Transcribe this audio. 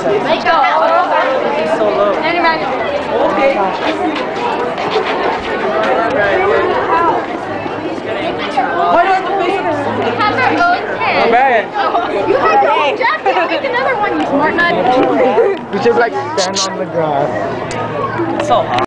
Let's go. It's so low. And Emmanuel. Okay. Why do I have to face it? We have our own tent. Not bad. You have your own jacket. Make another one, you smart nut. You should like stand on the grass. It's so hot.